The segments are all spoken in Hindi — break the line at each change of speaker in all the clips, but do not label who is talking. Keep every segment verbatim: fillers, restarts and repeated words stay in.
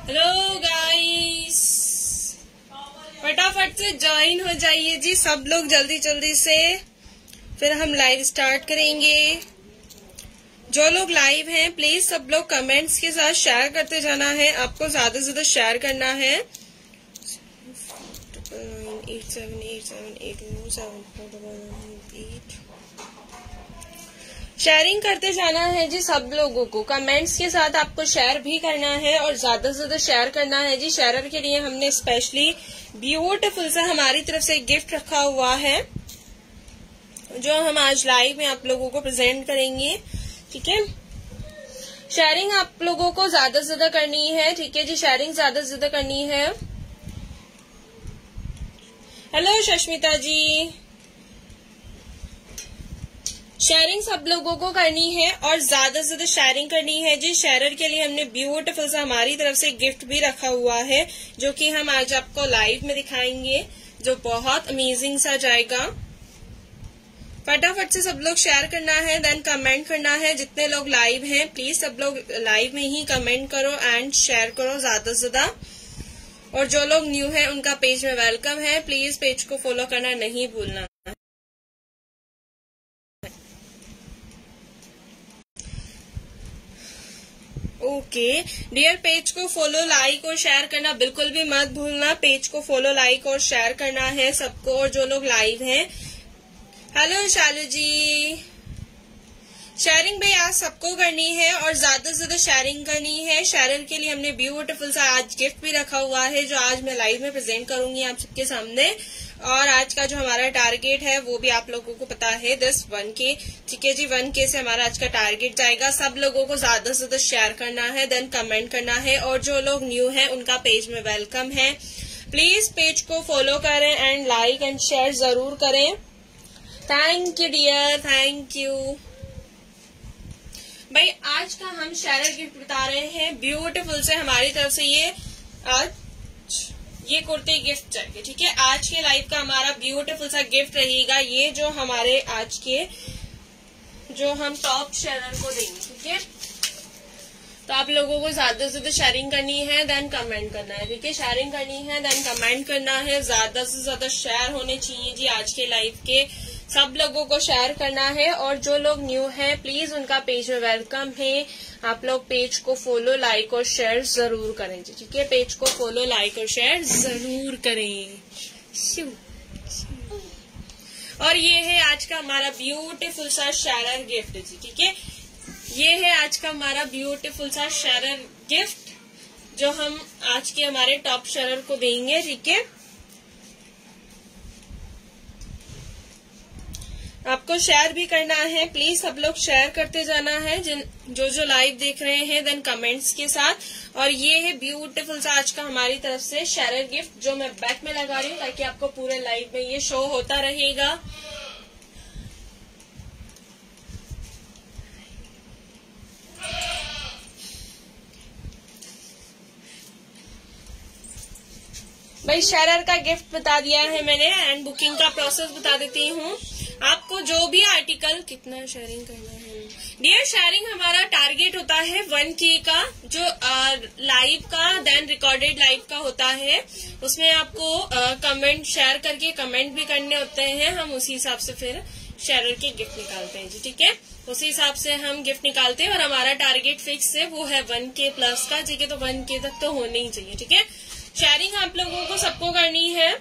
हेलो गाइस, फटाफट से ज्वाइन हो जाइए जी सब लोग जल्दी जल्दी से, फिर हम लाइव स्टार्ट करेंगे। जो लोग लाइव हैं प्लीज सब लोग कमेंट्स के साथ शेयर करते जाना है, आपको ज्यादा से ज्यादा शेयर करना है। Eight seven eight seven eight seven four eight sharing करते जाना है जी सब लोगों को, कमेंट्स के साथ आपको शेयर भी करना है और ज्यादा से ज्यादा शेयर करना है जी। शेयरर के लिए हमने स्पेशली ब्यूटीफुल सा हमारी तरफ से गिफ्ट रखा हुआ है जो हम आज लाइव में आप लोगों को प्रेजेंट करेंगे, ठीक है। शेयरिंग आप लोगों को ज्यादा से ज्यादा करनी है, ठीक है जी, शेयरिंग ज्यादा से ज्यादा करनी है। हेलो शश्मिता जी, शेयरिंग सब लोगों को करनी है और ज्यादा से ज्यादा शेयरिंग करनी है जी। शेयरर के लिए हमने ब्यूटीफुल सा हमारी तरफ से गिफ्ट भी रखा हुआ है जो कि हम आज आपको लाइव में दिखाएंगे, जो बहुत अमेजिंग सा जाएगा। फटाफट से सब लोग शेयर करना है, देन कमेंट करना है। जितने लोग लाइव हैं प्लीज सब लोग लाइव में ही कमेंट करो एंड शेयर करो ज्यादा से ज्यादा। और जो लोग न्यू हैं उनका पेज में वेलकम है, प्लीज पेज को फॉलो करना नहीं भूलना। ओके डियर, पेज को फॉलो लाइक और शेयर करना बिल्कुल भी मत भूलना। पेज को फॉलो लाइक और शेयर करना है सबको। और जो लोग लाइव हैं, हेलो शालू जी, शेयरिंग भाई आज सबको करनी है और ज्यादा से ज्यादा शेयरिंग करनी है। शेयरर के लिए हमने ब्यूटीफुल सा आज गिफ्ट भी रखा हुआ है जो आज मैं लाइव में प्रेजेंट करूंगी आप सबके सामने। और आज का जो हमारा टारगेट है वो भी आप लोगों को पता है, दस वन के, ठीक है जी। वन के से हमारा आज का टारगेट जाएगा। सब लोगों को ज्यादा से ज्यादा शेयर करना है, देन कमेंट करना है। और जो लोग न्यू हैं उनका पेज में वेलकम है, प्लीज पेज को फॉलो करें एंड लाइक एंड शेयर जरूर करें। Thank you dear, thank you भाई। आज का हम शेयरर गिफ्ट बता रहे हैं ब्यूटीफुल से हमारी तरफ से, ये आज ये कुर्ते गिफ्ट चाहिए, ठीक है। आज के लाइव का हमारा ब्यूटीफुल सा गिफ्ट रहेगा ये, जो हमारे आज के जो हम टॉप शेयरर को देंगे, ठीक है। तो आप लोगों को ज्यादा से ज्यादा शेयरिंग करनी है, देन कमेंट करना है, ठीक है। शेयरिंग करनी है, देन कमेंट करना है, ज्यादा से ज्यादा शेयर होने चाहिए जी। आज के लाइव के सब लोगों को शेयर करना है। और जो लोग न्यू हैं प्लीज उनका पेज में वेलकम है। आप लोग पेज को फॉलो लाइक और शेयर जरूर करें जी, ठीक है। पेज को फॉलो लाइक और शेयर जरूर करें। और ये है आज का हमारा ब्यूटीफुल सा शेयरर गिफ्ट जी, ठीक है। ये है आज का हमारा ब्यूटीफुल सा शेयरर गिफ्ट जो हम आज के हमारे टॉप शेयरर को देंगे, ठीक है। आपको शेयर भी करना है, प्लीज सब लोग शेयर करते जाना है जिन जो जो लाइव देख रहे हैं, देन कमेंट्स के साथ। और ये है ब्यूटीफुल सा आज का हमारी तरफ से शेयरर गिफ्ट जो मैं बैक में लगा रही हूँ ताकि आपको पूरे लाइव में ये शो होता रहेगा। भाई शेयरर का गिफ्ट बता दिया है मैंने एंड बुकिंग का प्रोसेस बता देती हूँ। आपको जो भी आर्टिकल, कितना शेयरिंग करना है डियर, शेयरिंग हमारा टारगेट होता है वन के का, जो लाइव का देन रिकॉर्डेड लाइव का होता है। उसमें आपको कमेंट शेयर करके कमेंट भी करने होते हैं, हम उसी हिसाब से फिर शेयरर के गिफ्ट निकालते हैं जी, ठीक है। उसी हिसाब से हम गिफ्ट निकालते हैं और हमारा टारगेट फिक्स है, वो है वन के प्लस का, ठीक है। तो वन के तक तो होने ही चाहिए, ठीक है। शेयरिंग आप लोगों को सबको करनी है।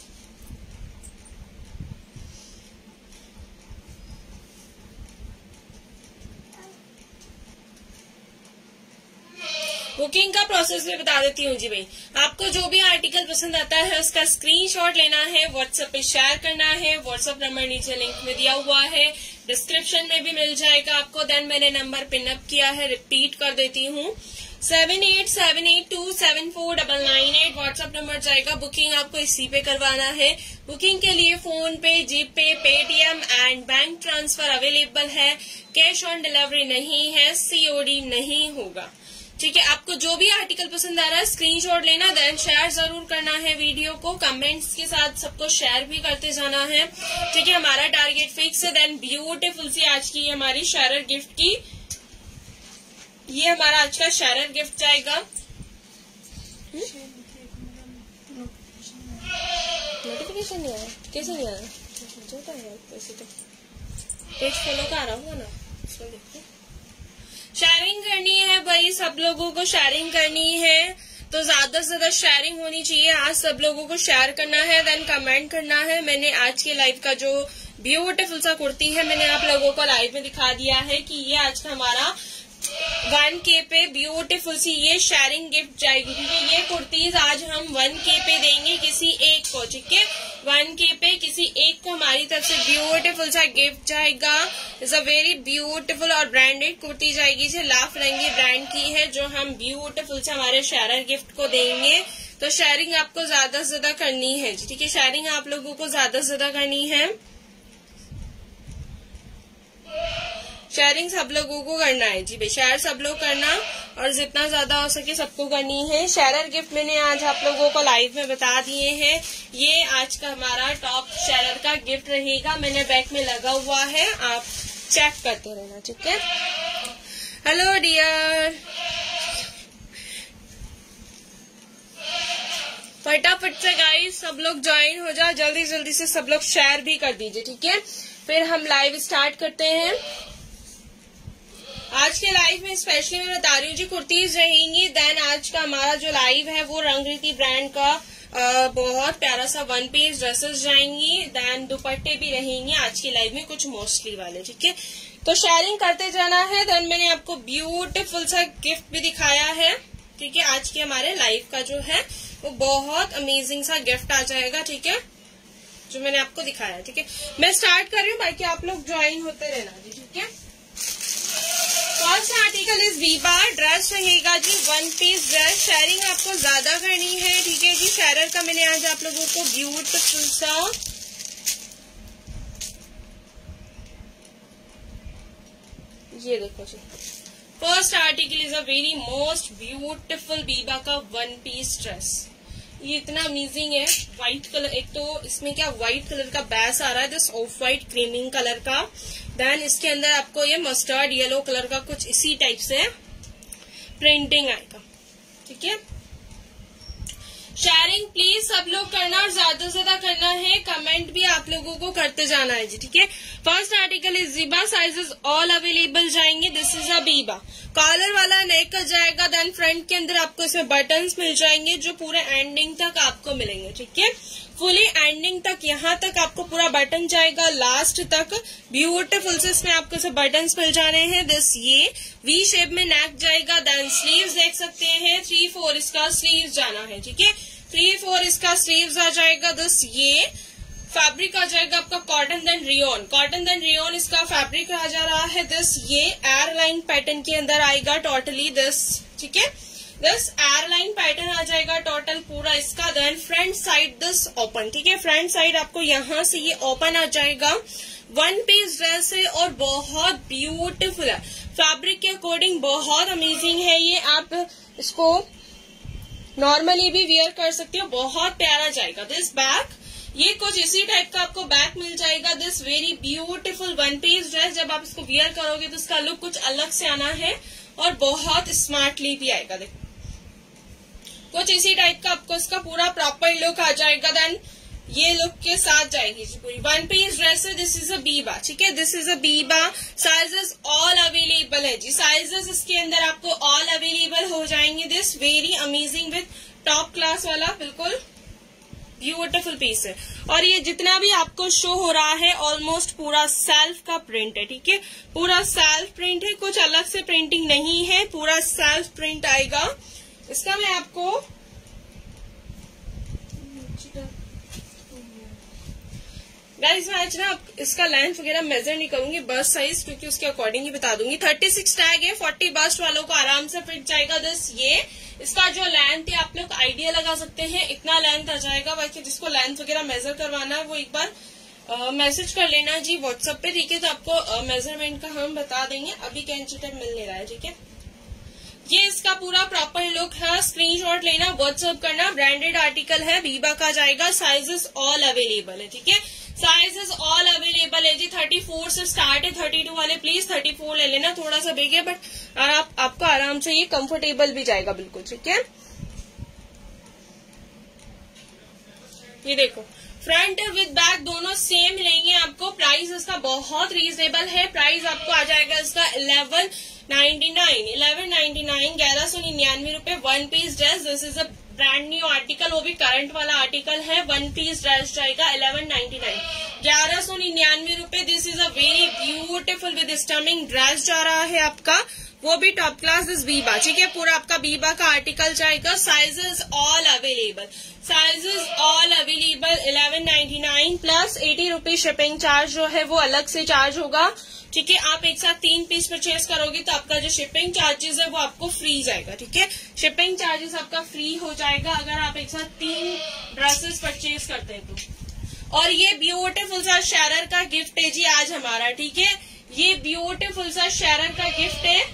बुकिंग का प्रोसेस भी बता देती हूँ जी भाई। आपको जो भी आर्टिकल पसंद आता है उसका स्क्रीनशॉट लेना है, व्हाट्सएप पे शेयर करना है। व्हाट्सएप नंबर नीचे लिंक में दिया हुआ है, डिस्क्रिप्शन में भी मिल जाएगा आपको। देन मैंने नंबर पिन अप किया है, रिपीट कर देती हूँ, seven eight seven eight two seven four double nine eight WhatsApp number जाएगा। बुकिंग आपको इसी पे करवाना है। बुकिंग के लिए PhonePe, GPay, Paytm and bank transfer available है। कैश ऑन डिलीवरी नहीं है, सीओडी नहीं होगा, ठीक है। आपको जो भी आर्टिकल पसंद आ रहा है स्क्रीनशॉट लेना, देन शेयर जरूर करना है वीडियो को, कमेंट्स के साथ सबको शेयर भी करते जाना है, ठीक है। हमारा टारगेट फिक्स है। देन ब्यूटीफुल सी आज की हमारी शेयरर गिफ्ट की, ये हमारा आज का शेयरर गिफ्ट जाएगा। नोटिफिकेशन नहीं आया, कैसे नहीं आया? होता है वैसे तो पेज फॉलो का आ रहा होगा ना, इसको देखते। शेयरिंग करनी है भाई, सब लोगों को शेयरिंग करनी है, तो ज्यादा से ज्यादा शेयरिंग होनी चाहिए। आज सब लोगों को शेयर करना है, देन कमेंट करना है। मैंने आज के लाइव का जो ब्यूटीफुल सा कुर्ती है मैंने आप लोगों को लाइव में दिखा दिया है कि ये आज का हमारा वन के पे ब्यूटीफुल सी ये शेयरिंग गिफ्ट जाएगी, क्योंकि ये कुर्तीज आज हम वन के पे देंगे किसी एक को, ठीक है। वन के पे किसी एक को हमारी तरफ से ब्यूटीफुल सा गिफ्ट जाएगा। इट्स अ वेरी ब्यूटीफुल और ब्रांडेड कुर्ती जाएगी जो लाफ रंगी ब्रांड की है, जो हम ब्यूटीफुल से हमारे शेयरर गिफ्ट को देंगे। तो शेयरिंग आपको ज्यादा से ज्यादा करनी है, ठीक है। शेयरिंग आप लोगों को ज्यादा से ज्यादा करनी है, शेयरिंग सब लोगों को करना है जी भाई, शेयर सब लोग करना और जितना ज्यादा हो सके सबको करनी है। शेयरर गिफ्ट मैंने आज आप लोगों को लाइव में बता दिए हैं, ये आज का हमारा टॉप शेयरर का गिफ्ट रहेगा। मैंने बैक में लगा हुआ है, आप चेक करते रहना, ठीक है। हेलो डियर, फटाफट से गाइस सब लोग ज्वाइन हो जाओ, जल्दी जल्दी से सब लोग शेयर भी कर दीजिए, ठीक है। फिर हम लाइव स्टार्ट करते हैं। आज के लाइव में स्पेशली मैं बता रही हूँ जी कुर्तीज रहेंगी। देन आज का हमारा जो लाइव है वो रंगरीति ब्रांड का आ, बहुत प्यारा सा वन पीस ड्रेसेस जाएंगी। देन दुपट्टे भी रहेंगे आज की लाइव में, कुछ मोस्टली वाले, ठीक है। तो शेयरिंग करते जाना है। देन मैंने आपको ब्यूटीफुल सा गिफ्ट भी दिखाया है, ठीक है। आज के हमारे लाइव का जो है वो बहुत अमेजिंग सा गिफ्ट आ जाएगा, ठीक है, जो मैंने आपको दिखाया, ठीक है। मैं स्टार्ट कर रही हूँ, बाकी आप लोग ज्वाइन होते रहना जी, ठीक है। First article is Biba dress रहेगा जी, वन पीस ड्रेस। शेयरिंग आपको ज्यादा करनी है, ठीक है जी। शेयरर का मैंने आज आप लोगों को ब्यूटीफुल सा ये देखो जी, first article is a very most beautiful Biba का वन पीस ड्रेस। ये इतना अमेजिंग है, व्हाइट कलर, एक तो इसमें क्या व्हाइट कलर का बैस आ रहा है, this off white creaming colour का। देन इसके अंदर आपको ये मस्टर्ड येलो कलर का कुछ इसी टाइप से प्रिंटिंग आएगा, ठीक है। शेयरिंग प्लीज सब लोग करना और ज्यादा से ज्यादा करना है, कमेंट भी आप लोगों को करते जाना है जी, ठीक है। First article is Biba, sizes all available जाएंगे। This is a Biba, collar वाला नेक का जाएगा। देन फ्रंट के अंदर आपको इसमें बटन्स मिल जाएंगे जो पूरे एंडिंग तक आपको मिलेंगे, ठीक है। फुली एंडिंग तक, यहाँ तक आपको पूरा बटन जाएगा, लास्ट तक ब्यूटीफुल से इसमें आपको से बटन्स मिल जाने हैं। दिस ये वी शेप में नेक जाएगा। देन स्लीव्स देख सकते हैं, थ्री फोर इसका स्लीव्स जाना है, ठीक है। थ्री फोर इसका स्लीव्स आ जाएगा। दिस ये फैब्रिक आ जाएगा आपका cotton then rayon, cotton then rayon इसका फैब्रिक आ जा रहा है। दिस ये एयरलाइन पैटर्न के अंदर आएगा टोटली दिस, ठीक है। दिस एयरलाइन पैटर्न आ जाएगा टोटल पूरा इसका। Then front side this open, ठीक है। फ्रंट साइड आपको यहाँ से ये ओपन आ जाएगा। वन पीस ड्रेस है और बहुत ब्यूटीफुल है, फैब्रिक के अकॉर्डिंग बहुत अमेजिंग है ये। आप इसको नॉर्मली भी वियर कर सकते हो, बहुत प्यारा जाएगा। दिस बैक, ये कुछ इसी टाइप का आपको बैक मिल जाएगा। This very beautiful one piece dress, जब आप इसको वियर करोगे तो इसका लुक कुछ अलग से आना है और बहुत स्मार्टली भी आएगा। देखो कुछ इसी टाइप का आपको इसका पूरा प्रॉपर लुक आ जाएगा। देन ये लुक के साथ जाएगी जी पूरी वन पीस ड्रेस है। दिस इज अ बीबा, ठीक है। This is a Biba, sizes all available है जी, साइजेस इसके अंदर आपको ऑल अवेलेबल हो जाएंगे। This very amazing with top class वाला बिल्कुल ब्यूटीफुल पीस है। और ये जितना भी आपको शो हो रहा है ऑलमोस्ट पूरा सेल्फ का प्रिंट है, ठीक है। पूरा सेल्फ प्रिंट है, कुछ अलग से प्रिंटिंग नहीं है, पूरा सेल्फ प्रिंट आएगा इसका। मैं आपको गाइस मैं आज ना इसका लेंथ वगैरह मेजर नहीं करूंगी, बस साइज क्योंकि उसके अकॉर्डिंग ही बता दूंगी। थर्टी सिक्स टैग है, फोर्टी बस्ट वालों को आराम से फिट जाएगा। दिस ये इसका जो लेंथ है आप लोग आइडिया लगा सकते हैं, इतना लेंथ आ जाएगा। बाकी जिसको लेंथ वगैरह मेजर करवाना है वो एक बार मैसेज कर लेना जी व्हाट्सएप पे, ठीक है। तो आपको मेजरमेंट का हम बता देंगे, अभी कैंची टेप मिल नहीं रहा है, ठीक है। ये इसका पूरा प्रॉपर लुक है, स्क्रीनशॉट लेना, व्हाट्सएप करना। ब्रांडेड आर्टिकल है, बीबा का जाएगा। साइजेस ऑल अवेलेबल है, ठीक है। साइजेस ऑल अवेलेबल है जी, थर्टी फोर से स्टार्ट है। थर्टी टू वाले प्लीज थर्टी फोर ले लेना, थोड़ा सा बिग है बट आप, आपको आराम से ये कंफर्टेबल भी जाएगा बिल्कुल, ठीक है। ये देखो फ्रंट विद बैक दोनों सेम मिलेंगे आपको। प्राइस इसका बहुत रीजनेबल है। प्राइस आपको आ जाएगा इसका eleven ninety nine eleven ninety nine ग्यारह सौ निन्यानवे रूपये one piece dress. This is a brand new article, वो भी करंट वाला आर्टिकल है। वन पीस ड्रेस जाएगा इलेवन नाइन्टी नाइन ग्यारह सौ निन्यानवे रूपये। This is a very beautiful with stunning dress जा रहा है आपका, वो भी टॉप क्लास इस बीबा। ठीक है, पूरा आपका बीबा का आर्टिकल जाएगा। Sizes all available, sizes all available. Eleven ninety nine plus eighty rupees shipping charge जो है वो अलग से चार्ज होगा। ठीक है, आप एक साथ तीन पीस परचेज करोगे तो आपका जो शिपिंग चार्जेस है वो आपको फ्री जाएगा। ठीक है, शिपिंग चार्जेस आपका फ्री हो जाएगा अगर आप एक साथ तीन ड्रेसेस परचेज करते हैं तो। और ये ब्यूटीफुल सा शेरर का गिफ्ट है जी आज हमारा। ठीक है, ये ब्यूटीफुल सा शेरर का गिफ्ट है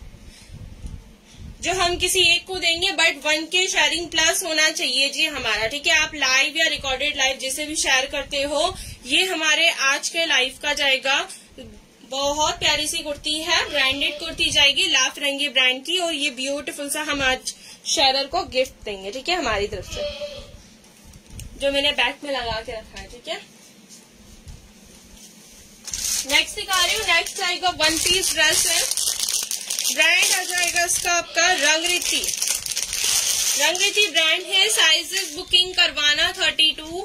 जो हम किसी एक को देंगे, बट वन के शेयरिंग प्लस होना चाहिए जी हमारा। ठीक है, आप लाइव या रिकॉर्डेड लाइव जिसे भी शेयर करते हो, ये हमारे आज के लाइव का जाएगा। बहुत प्यारी सी कुर्ती है, ब्रांडेड कुर्ती जाएगी ला फिरंगी ब्रांड की, और ये ब्यूटीफुल सा हम आज शेरर को गिफ्ट देंगे। ठीक है, हमारी तरफ से, जो मैंने बैक में लगा के रखा है। ठीक है, नेक्स्ट दिखा रही हूँ। नेक्स्ट आएगा वन पीस ड्रेस है। ब्रांड आ जाएगा इसका आपका रंगरीति। रंगरीति ब्रांड है। साइजेस बुकिंग करवाना thirty two.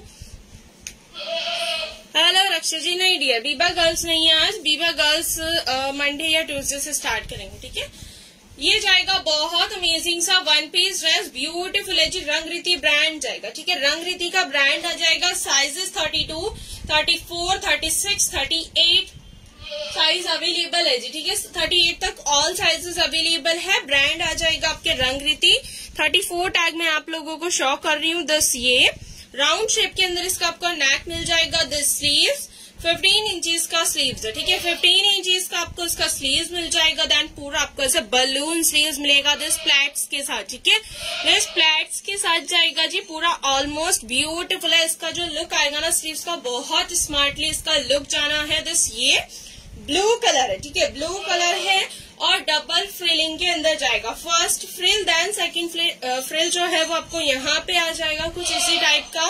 Hello Raksha ji, नहीं डियर, बीबा गर्ल्स नहीं है आज। बीबा गर्ल्स मंडे या ट्यूसडे से स्टार्ट करेंगे। ठीक है, ये जाएगा बहुत अमेजिंग सा वन पीस ड्रेस, ब्यूटीफुल है जी। रंगरीति ब्रांड जाएगा। ठीक है, रंगरीति का ब्रांड आ जाएगा। Sizes thirty two, thirty four, thirty six, thirty eight size available है जी। ठीक है, थर्टी एट तक ऑल साइजेस अवेलेबल है। ब्रांड आ जाएगा आपके रंगरीति। थर्टी फोर टैग में आप लोगों को शो कर रही हूँ। दस ये राउंड शेप के अंदर इसका आपको नेक मिल जाएगा। दिस स्लीव्स फिफ्टीन इंचीज का स्लीव्स है। ठीक है, फिफ्टीन इंचीज का आपको इसका स्लीव्स मिल जाएगा। देन पूरा आपको ऐसे बलून स्लीव्स मिलेगा दिस प्लेट्स के साथ। ठीक है, दिस प्लेट्स के साथ जाएगा जी। पूरा ऑलमोस्ट ब्यूटीफुल है। इसका जो लुक आएगा ना स्लीव्स का, बहुत स्मार्टली इसका लुक जाना है। दिस ये ब्लू कलर है। ठीक है, ब्लू कलर है और डबल फ्रिलिंग के अंदर जाएगा। First frill then second frill जो है वो आपको यहाँ पे आ जाएगा कुछ इसी टाइप का।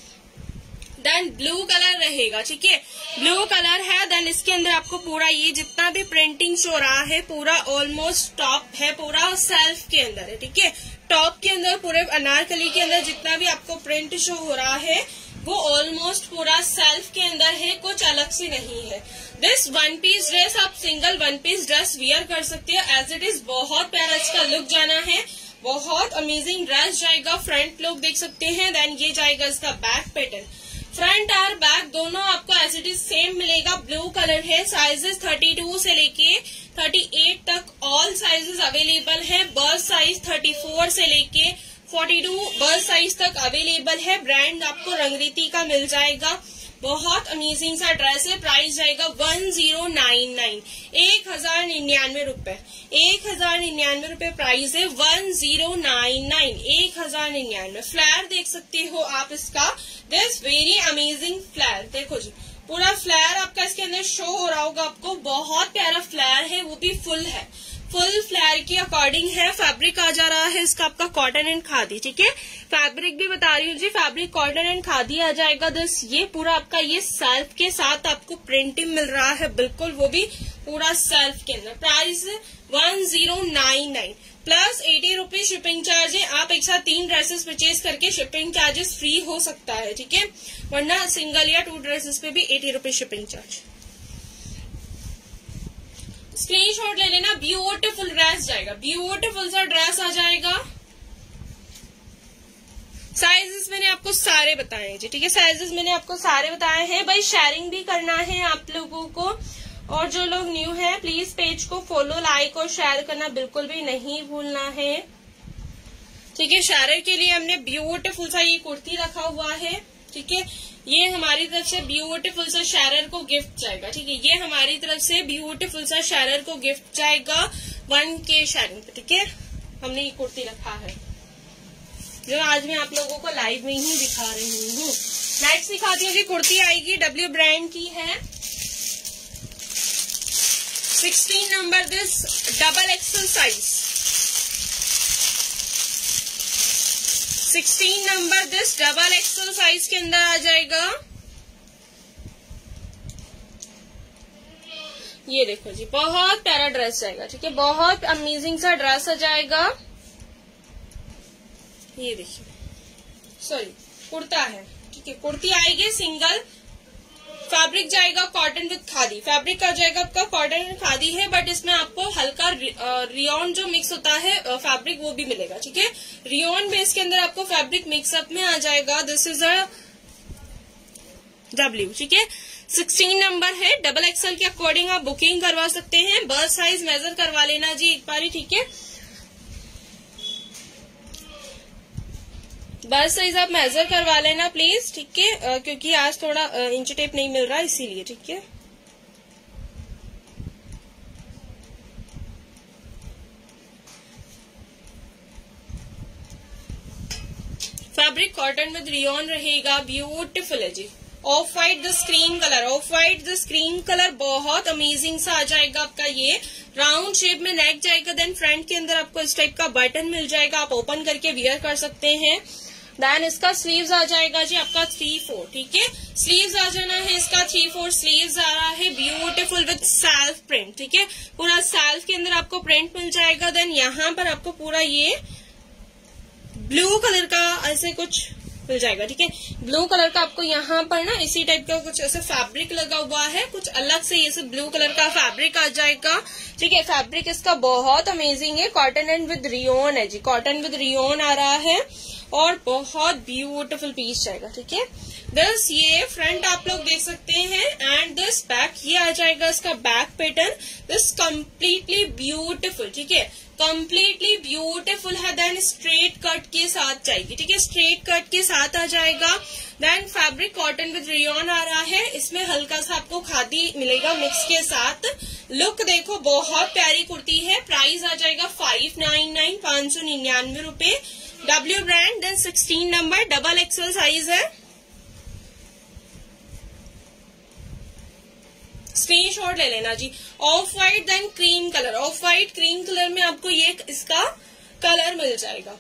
देन ब्लू कलर रहेगा। ठीक है, ब्लू कलर है। देन इसके अंदर आपको पूरा ये जितना भी प्रिंटिंग शो रहा है पूरा ऑलमोस्ट टॉप है, पूरा सेल्फ के अंदर है। ठीक है, टॉप के अंदर पूरे अनारकली के अंदर जितना भी आपको प्रिंट शो हो रहा है वो ऑलमोस्ट पूरा सेल्फ के अंदर है, कुछ अलग से नहीं है। दिस वन पीस ड्रेस आप single one piece dress wear कर सकते हैं एज इट इज। बहुत प्यारा इसका लुक जाना है, बहुत अमेजिंग ड्रेस जाएगा। फ्रंट लुक देख सकते हैं। देन ये जाएगा इसका बैक पैटर्न। फ्रंट और बैक दोनों आपको एज इट इज सेम मिलेगा। ब्लू कलर है। साइजेस थर्टी टू से लेके थर्टी एट तक ऑल साइजेस अवेलेबल है। बर्थ साइज थर्टी फोर से लेके फोर्टी टू बर्थ साइज तक अवेलेबल है। ब्रांड आपको रंगरीति का मिल जाएगा। बहुत अमेजिंग सा ड्रेस है। प्राइस जाएगा वन जीरो नाइन नाइन एक हजार निन्यानवे रूपये एक हजार निन्यानवे रूपये प्राइस है। वन जीरो नाइन नाइन एक हजार निन्यानवे। फ्लैर देख सकते हो आप इसका। दिस वेरी अमेजिंग फ्लैर देखो जी, पूरा फ्लैर आपका इसके अंदर शो हो रहा होगा आपको। बहुत प्यारा फ्लैर है, वो भी फुल है, फुल फ्लैर के अकॉर्डिंग है। फैब्रिक आ जा रहा है इसका आपका कॉटन एंड खादी। ठीक है, फैब्रिक भी बता रही हूँ जी, फैब्रिक कॉटन एंड खादी आ जाएगा। दस ये पूरा आपका ये सेल्फ के साथ आपको प्रिंटिंग मिल रहा है बिल्कुल, वो भी पूरा सेल्फ के अंदर। Price one zero nine nine plus eighty rupees shipping charge है। आप एक साथ तीन ड्रेसेस परचेज करके शिपिंग चार्जेस फ्री हो सकता है। ठीक है, वरना सिंगल या टू ड्रेसेस पे भी eighty rupees shipping charge. Screenshot ले लेना। ब्यूटीफुल ड्रेस जाएगा, ब्यूटीफुल सा ड्रेस आ जाएगा। साइजेस मैंने आपको सारे बताए हैं जी। ठीक है, साइजेस मैंने आपको सारे बताए हैं। भाई शेयरिंग भी करना है आप लोगों को, और जो लोग न्यू हैं प्लीज पेज को फॉलो लाइक और शेयर करना बिल्कुल भी नहीं भूलना है। ठीक है, शेयर के लिए हमने ब्यूटीफुल सा ये कुर्ती रखा हुआ है। ठीक है, ये हमारी तरफ से ब्यूटीफुल सा शेरर को गिफ्ट जाएगा। ठीक है, ये हमारी तरफ से ब्यूटीफुल सा शेरर को गिफ्ट जाएगा वन के शेयरिंग पे। ठीक है, हमने ये कुर्ती रखा है जो आज मैं आप लोगों को लाइव में ही दिखा रही हूँ। नेक्स्ट दिखाती हूँ जी, कुर्ती आएगी डब्ल्यू ब्रांड की है। Sixteen number this double XL size. Sixteen number this double XL size के अंदर आ जाएगा। ये देखो जी, बहुत प्यारा ड्रेस जाएगा, ठीक है, बहुत अमेजिंग सा ड्रेस आ जाएगा। ये देखिए, सॉरी कुर्ता है, ठीक है, कुर्ती आएगी सिंगल, फैब्रिक जाएगा कॉटन विद खादी, फैब्रिक का जाएगा आपका कॉटन विद खादी है, बट इसमें आपको हल्का रियोन जो मिक्स होता है फैब्रिक वो भी मिलेगा, ठीक है, रियोन बेस के अंदर आपको फैब्रिक मिक्सअप में आ जाएगा। दिस इज अ डब्ल्यू, ठीक है, सिक्सटीन नंबर है, डबल एक्सल के अकॉर्डिंग आप बुकिंग करवा सकते हैं। बर्थ साइज मेजर करवा लेना जी एक बारी, ठीक है, बर्थ साइज आप मेजर करवा लेना प्लीज, ठीक है, क्योंकि आज थोड़ा इंच टेप नहीं मिल रहा इसीलिए, ठीक है। फैब्रिक कॉटन विद रियोन रहेगा, ब्यूटीफुल है जी। Off white the screen colour, off white the screen colour बहुत अमेजिंग सा आ जाएगा आपका। ये राउंड शेप में नेक जाएगा, देन फ्रंट के अंदर आपको इस टाइप का बटन मिल जाएगा, आप ओपन करके वियर कर सकते हैं। देन इसका स्लीव्स आ जाएगा जी आपका थ्री फोर, ठीक है, स्लीव्स आ जाना है इसका थ्री फोर स्लीव्स आ रहा है, ब्यूटीफुल विद सेल्फ प्रिंट, ठीक है, पूरा सेल्फ के अंदर आपको प्रिंट मिल जाएगा। देन यहाँ पर आपको पूरा ये ब्लू कलर का ऐसे कुछ मिल जाएगा, ठीक है, ब्लू कलर का आपको यहाँ पर ना इसी टाइप का कुछ ऐसे फैब्रिक लगा हुआ है, कुछ अलग से ये सब ब्लू कलर का फैब्रिक आ जाएगा, ठीक है, फैब्रिक इसका बहुत अमेजिंग है, कॉटन एंड विद रियोन है जी, कॉटन विद रियोन आ रहा है और बहुत ब्यूटीफुल पीस जाएगा, ठीक है। दिस ये फ्रंट आप लोग देख सकते हैं एंड दिस बैक, ये आ जाएगा इसका back pattern, this completely beautiful, ठीक है, कम्प्लीटली ब्यूटीफुल है। देन स्ट्रेट कट के साथ जाएगी, ठीक है, स्ट्रेट कट के साथ आ जाएगा। Then fabric cotton with rayon आ रहा है, इसमें हल्का सा आपको खादी मिलेगा मिक्स के साथ। लुक देखो, बहुत प्यारी कुर्ती है, प्राइस आ जाएगा फाइव नाइन नाइन, पांच सौ निन्यानवे रूपये, W brand. Then sixteen number double XL size है, स्क्रीनशॉट ले लेना जी। Off white then cream colour, off white cream colour में आपको ये इसका कलर मिल जाएगा,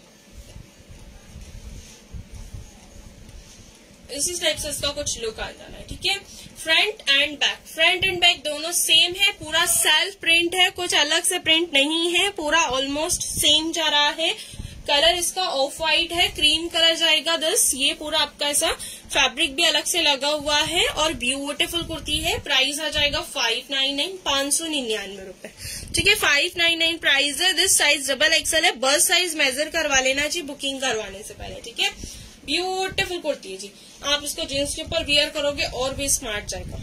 इसी टाइप से इसका कुछ लुक आ जाना है, ठीक है। Front and back, front and back दोनों सेम है, पूरा सेल्फ प्रिंट है, कुछ अलग से प्रिंट नहीं है, पूरा ऑलमोस्ट सेम जा रहा है। कलर इसका ऑफ व्हाइट है, क्रीम कलर जाएगा दस, ये पूरा आपका ऐसा फैब्रिक भी अलग से लगा हुआ है और ब्यूटीफुल कुर्ती है। प्राइस आ जाएगा फाइव नाइन नाइन, पांच सौ निन्यानवे रूपये, ठीक है, फाइव नाइन नाइन प्राइस है। दिस साइज डबल एक्सल है, बस साइज मेजर करवा लेना जी बुकिंग करवाने से पहले, ठीक है। ब्यूटीफुल कुर्ती है जी, आप इसको जींस के ऊपर वियर करोगे और भी स्मार्ट जाएगा।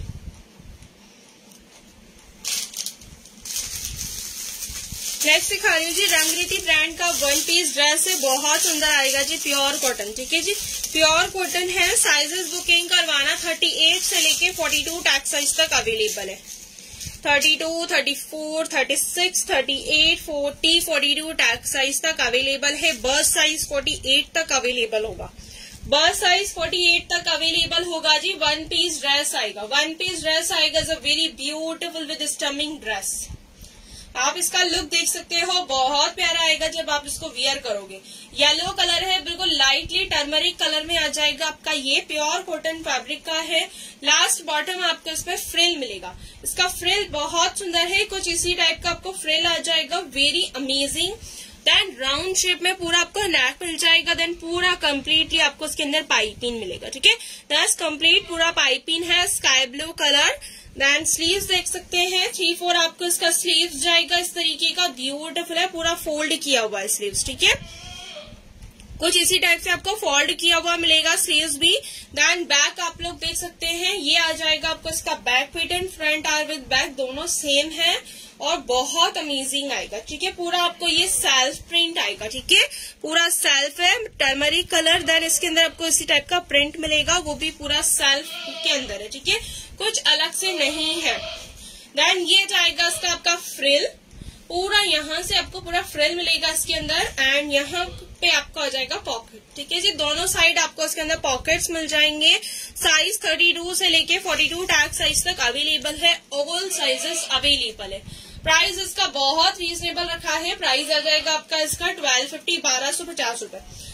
नेक्स्ट दिखा रही हूँ जी, रंगरीति ब्रांड का वन पीस ड्रेस है, बहुत सुंदर आएगा जी, प्योर कॉटन, ठीक है जी, प्योर कॉटन है। साइजेस बुकिंग करवाना थर्टी एट से लेके फोर्टी टू टैक्स साइज तक अवेलेबल है, thirty two, thirty four, thirty six, thirty eight, forty, forty two tag size तक अवेलेबल है। बर्थ साइज फोर्टी एट तक अवेलेबल होगा, बर्थ साइज फोर्टी एट तक अवेलेबल होगा जी। वन पीस ड्रेस आएगा, वन पीस ड्रेस आएगा, is a very beautiful with stunning dress. आप इसका लुक देख सकते हो, बहुत प्यारा आएगा जब आप इसको वियर करोगे। येलो कलर है, बिल्कुल लाइटली टर्मरिक कलर में आ जाएगा आपका, ये प्योर कॉटन फैब्रिक का है। लास्ट बॉटम आपको इस पे फ्रिल मिलेगा, इसका फ्रिल बहुत सुंदर है, कुछ इसी टाइप का आपको फ्रिल आ जाएगा, very amazing. Then round shape में पूरा आपको नेक मिल जाएगा, देन पूरा कंप्लीटली आपको इसके अंदर पाइपिंग मिलेगा, ठीक है, दस कंप्लीट पूरा पाइपिंग है, sky blue colour. Then sleeves देख सकते हैं, थ्री फोर आपको इसका स्लीव्स जाएगा, इस तरीके का ब्यूटीफुल है, पूरा फोल्ड किया हुआ है स्लीव्स, ठीक है, कुछ इसी टाइप से आपको फोल्ड किया हुआ मिलेगा स्लीव्स भी। देन बैक आप लोग देख सकते हैं, ये आ जाएगा आपको इसका back pattern, front or with back दोनों सेम है और बहुत अमेजिंग आएगा, ठीक है, पूरा आपको ये सेल्फ प्रिंट आएगा, ठीक है, पूरा सेल्फ है, टर्मरिक कलर। देन इसके अंदर आपको इसी टाइप का प्रिंट मिलेगा, वो भी पूरा सेल्फ के अंदर है, ठीक है, कुछ अलग से नहीं है। देन ये जाएगा इसका आपका फ्रिल, पूरा यहाँ से आपको पूरा फ्रिल मिलेगा इसके अंदर, एंड यहाँ पे आपको आ जाएगा पॉकेट, ठीक है जी, दोनों साइड आपको इसके अंदर पॉकेट्स मिल जाएंगे। साइज थर्टी टू से लेके फोर्टी टू टैग साइज तक अवेलेबल है, ऑल साइजेस अवेलेबल है। प्राइस इसका बहुत रीजनेबल रखा है, प्राइस आ जाएगा आपका इसका ट्वेल्व फिफ्टी, बारह सौ पचास रूपये,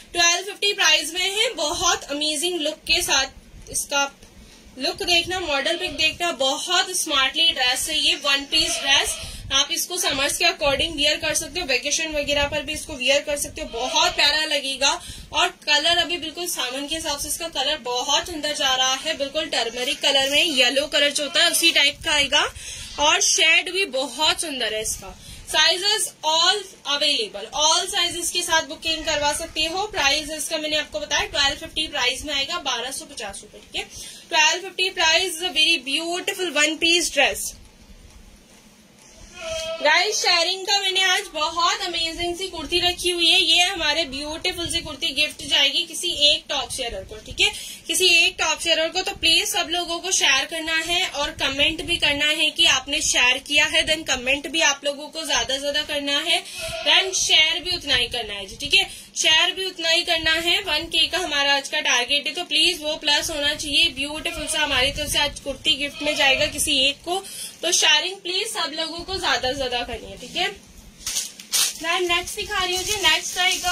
ट्वेल्व फिफ्टी प्राइस में है। बहुत अमेजिंग लुक के साथ इसका लुक देखना, मॉडल पिक देखना, बहुत स्मार्टली ड्रेस है ये, वन पीस ड्रेस। आप इसको समर्स के अकॉर्डिंग वियर कर सकते हो, वेकेशन वगैरह पर भी इसको वियर कर सकते हो, बहुत प्यारा लगेगा। और कलर अभी बिल्कुल सामान के हिसाब से इसका कलर बहुत अंदर जा रहा है, बिल्कुल टर्मरिक कलर में, येलो कलर जो होता है उसी टाइप का आएगा। और शेड भी बहुत सुंदर है इसका। Sizes all available, all sizes के साथ बुकिंग करवा सकते हो। प्राइस इसका मैंने आपको बताया ट्वेल्व फिफ्टी प्राइस में आएगा, बारह सौ पचास रूपये, ठीक है। Twelve fifty price, very beautiful one piece dress. Guys sharing का मैंने आज बहुत अमेजिंग सी कुर्ती रखी हुई है। ये हमारे ब्यूटीफुल सी कुर्ती गिफ्ट जाएगी किसी एक टॉप शेयरर को, ठीक है, किसी एक टॉप शेयरर को। तो प्लीज सब लोगों को शेयर करना है और कमेंट भी करना है कि आपने शेयर किया है। देन कमेंट भी आप लोगों को ज्यादा ज्यादा करना है, देन शेयर भी उतना ही करना है जी, ठीक है, शेयर भी उतना ही करना है। वन के का हमारा आज का टारगेट है, तो प्लीज वो प्लस होना चाहिए। ब्यूटीफुल सा हमारी तरफ से आज कुर्ती गिफ्ट में जाएगा किसी एक को, तो शेयरिंग प्लीज सब लोगों को ज्यादा ज्यादा करनी है, ठीक है। मैं नेक्स्ट दिखा रही हूँ जी, नेक्स्ट आएगा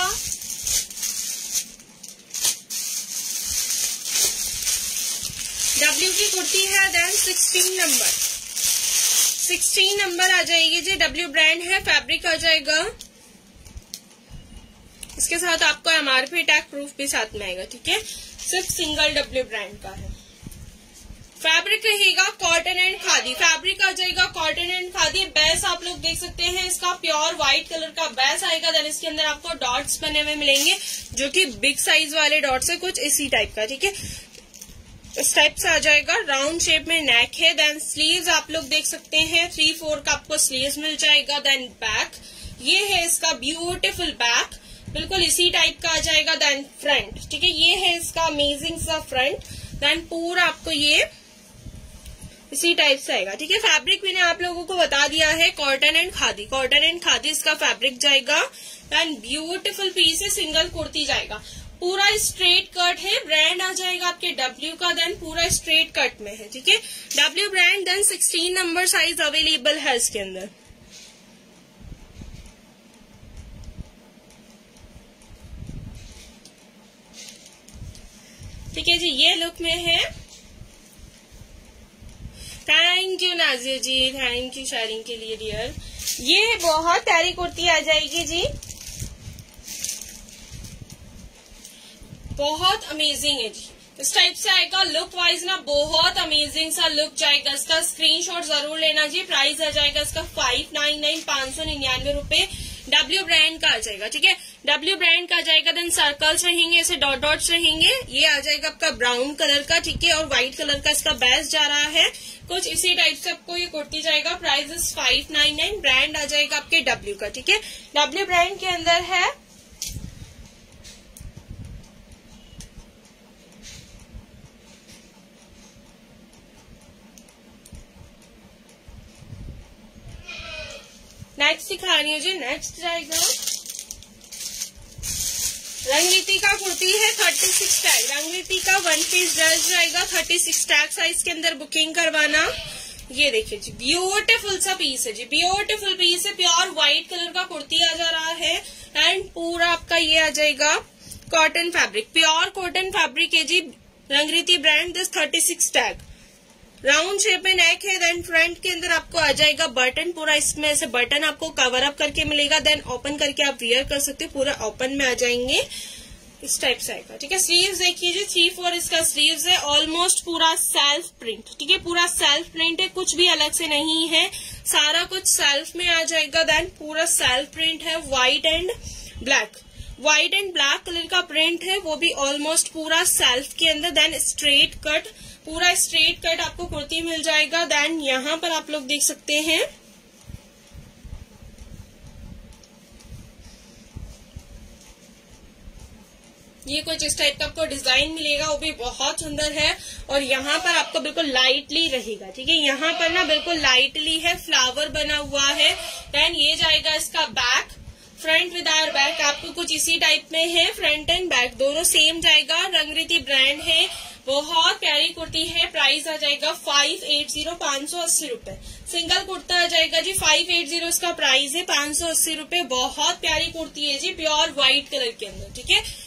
डब्ल्यू की कुर्ती है, then sixteen number, sixteen number आ जाएगी जी। डब्ल्यू ब्रांड है, फैब्रिक आ जाएगा इसके साथ, आपको एमआरपी टैग प्रूफ भी साथ में आएगा, ठीक है। सिर्फ सिंगल डब्ल्यू ब्रांड का है। फैब्रिक रहेगा कॉटन एंड खादी, फैब्रिक आ जाएगा कॉटन एंड खादी। बेस आप लोग देख सकते हैं, इसका प्योर व्हाइट कलर का बेस आएगा। देन इसके अंदर आपको डॉट्स बने हुए मिलेंगे, जो कि बिग साइज वाले डॉट्स है, कुछ इसी टाइप का, ठीक है। इस टाइप से आ जाएगा, राउंड शेप में नेक है। देन स्लीव्स आप लोग देख सकते हैं, थ्री फोर का आपको स्लीव्स मिल जाएगा। देन बैक, ये है इसका ब्यूटीफुल बैक, बिल्कुल इसी टाइप का आ जाएगा। देन फ्रंट, ठीक है, ये है इसका अमेजिंग सा फ्रंट। देन पूरा आपको ये इसी टाइप से आएगा, ठीक है। फैब्रिक मैंने आप लोगों को बता दिया है, cotton and khadi, cotton and khadi इसका फैब्रिक जाएगा। देन ब्यूटीफुल पीस है, सिंगल कुर्ती जाएगा, पूरा स्ट्रेट कट है। ब्रांड आ जाएगा आपके डब्ल्यू का, देन पूरा स्ट्रेट कट में है, ठीक है, W brand. Then sixteen number size available है इसके अंदर। ठीक है जी, ये लुक में है। Thank you Nazia ji, thank you sharing के लिए डियर। ये बहुत प्यारी कुर्ती आ जाएगी जी, बहुत अमेजिंग है जी। इस टाइप से आएगा, लुक वाइज ना बहुत अमेजिंग सा लुक जाएगा। इसका स्क्रीनशॉट जरूर लेना जी। प्राइस आ जाएगा इसका फाइव नाइन नाइन पांच सौ निन्यानवे रूपये। डब्ल्यू ब्रांड का आ जाएगा, ठीक है, डब्ल्यू ब्रांड का आ जाएगा। देन सर्कल्स रहेंगे, ऐसे डॉट डॉट्स रहेंगे। ये आ जाएगा आपका ब्राउन कलर का, ठीक है, और व्हाइट कलर का इसका बेस जा रहा है। कुछ इसी टाइप से आपको ये कुर्ती जाएगा। Price is five nine nine. Brand आ जाएगा आपके डब्ल्यू का, ठीक है, डब्ल्यू ब्रांड के अंदर है। नेक्स्ट दिखा रही हूँ जी, नेक्स्ट जाएगा रंगीती का कुर्ती है, थर्टी सिक्स टैग, रंगीती का वन पीस ड्रेस जाएगा, थर्टी सिक्स टैग साइज के अंदर बुकिंग करवाना। ये देखिए जी, ब्यूटीफुल सा पीस है जी, ब्यूटीफुल पीस है, प्योर व्हाइट कलर का कुर्ती आ जा रहा है। एंड पूरा आपका ये आ जाएगा cotton fabric, pure cotton fabric है जी, Rangriti brand, this thirty six tag. Round shape में नेक है। देन फ्रंट के अंदर आपको आ जाएगा बटन, पूरा इसमें ऐसे बटन आपको कवर अप करके मिलेगा। देन ओपन करके आप वियर कर सकते हो, पूरा ओपन में आ जाएंगे, इस टाइप से आएगा, ठीक है। स्लीव्स देखिए, थ्री फोर इसका स्लीव्स है, ऑलमोस्ट पूरा सेल्फ प्रिंट, ठीक है, पूरा सेल्फ प्रिंट है, कुछ भी अलग से नहीं है, सारा कुछ सेल्फ में आ जाएगा। देन पूरा सेल्फ प्रिंट है, white and black, white and black colour का प्रिंट है, वो भी ऑलमोस्ट पूरा सेल्फ के अंदर। देन स्ट्रेट कट, पूरा स्ट्रेट कट आपको कुर्ती मिल जाएगा। देन यहाँ पर आप लोग देख सकते हैं ये कुछ इस टाइप का आपको डिजाइन मिलेगा, वो भी बहुत सुंदर है। और यहाँ पर आपको बिल्कुल लाइटली रहेगा, ठीक है, यहाँ पर ना बिल्कुल लाइटली है, फ्लावर बना हुआ है। देन ये जाएगा इसका back, front with our back आपको कुछ इसी टाइप में है, फ्रंट एंड बैक दोनों सेम जाएगा। रंगरीती ब्रांड है, बहुत प्यारी कुर्ती है। प्राइस आ जाएगा फाइव एट जीरो, पांच सौ अस्सी रूपये। सिंगल कुर्ता आ जाएगा जी, फाइव एट जीरो इसका प्राइस है, पांच सौ अस्सी रूपये। बहुत प्यारी कुर्ती है जी, प्योर व्हाइट कलर के अंदर, ठीक है,